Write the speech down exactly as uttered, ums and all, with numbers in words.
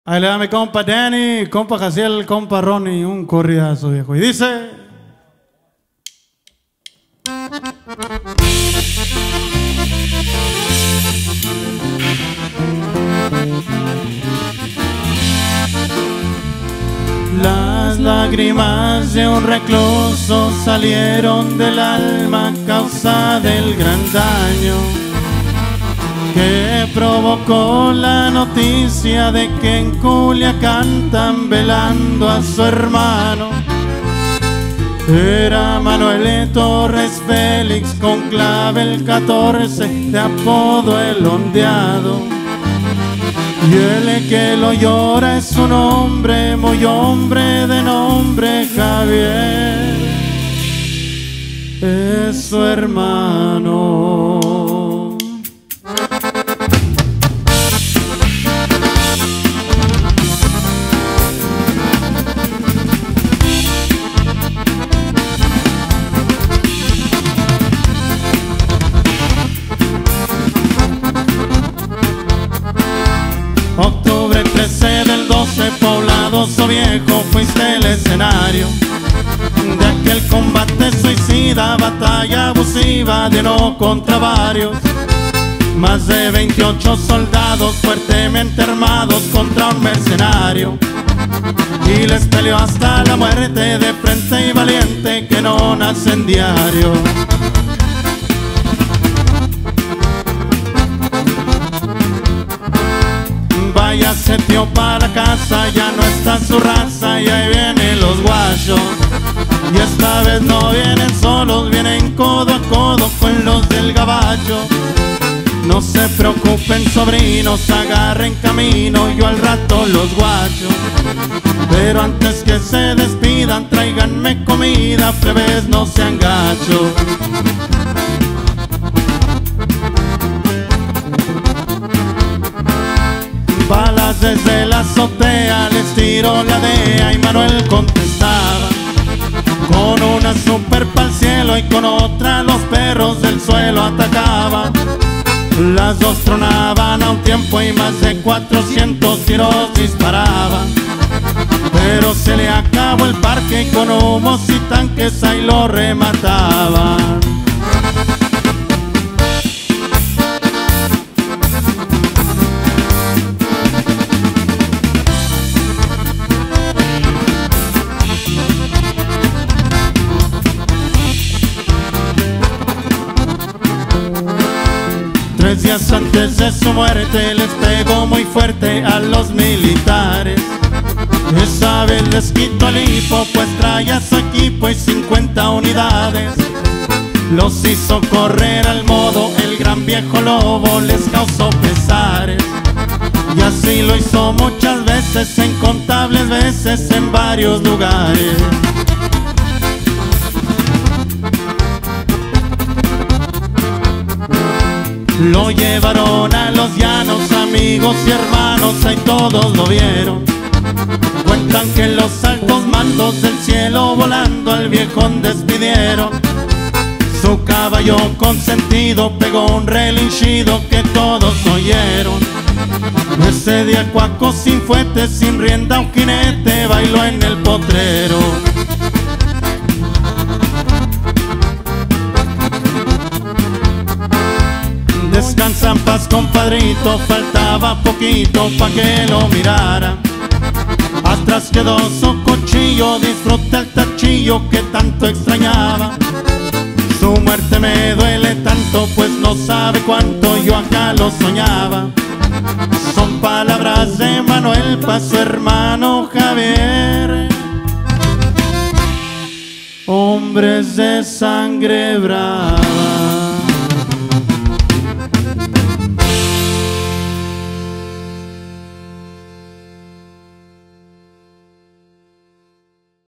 Ahí le da mi compa Danny, compa Jaciel, compa Ronnie, un corridazo viejo. Y dice... Las lágrimas de un recluso salieron del alma a causa del gran daño que provocó la noticia de que en Culiacán están velando a su hermano. Era Manuel Torres Félix con clave el catorce, de apodo el ondeado. Y el que lo llora es un hombre, muy hombre de nombre Javier, es su hermano. Octubre trece del doce, Pobladoso Viejo, fuiste el escenario de aquel combate suicida, batalla abusiva de uno contra varios. Más de veintiocho soldados fuertemente armados contra un mercenario, y les peleó hasta la muerte de frente y valiente que no nace en diario. Váyase tío para casa, ya no está su raza y ahí vienen los guachos. Y esta vez no vienen solos, vienen codo a codo con los del gabacho. No se preocupen sobrinos, agarren camino, yo al rato los guacho. Pero antes que se despidan, tráiganme comida, plebes no sean gachos. Balas desde la azotea, les tiró la D E A y Manuel contestaba con una super pa'l cielo y con otra los perros del suelo atacaban. Las dos tronaban a un tiempo y más de cuatrocientos tiros disparaban. Pero se le acabó el parque y con humos y tanques ahí lo remataban. Tres días antes de su muerte les pegó muy fuerte a los militares. Esa vez les quitó el hipo, pues traía su equipo y cincuenta unidades. Los hizo correr al modo, el gran viejo lobo les causó pesares. Y así lo hizo muchas veces, incontables veces en varios lugares. Lo llevaron a los llanos, amigos y hermanos, ahí todos lo vieron. Cuentan que los altos mandos del cielo volando al viejón despidieron. Su caballo consentido pegó un relinchido que todos oyeron. Ese día Cuaco sin fuete, sin rienda un jinete, bailó en el potrero. Descansa en paz, compadrito, faltaba poquito pa' que lo mirara. Atrás quedó su cuchillo, disfruta el tachillo que tanto extrañaba. Su muerte me duele tanto, pues no sabe cuánto yo acá lo soñaba. Son palabras de Manuel pa' su hermano Javier. Hombres de sangre brava.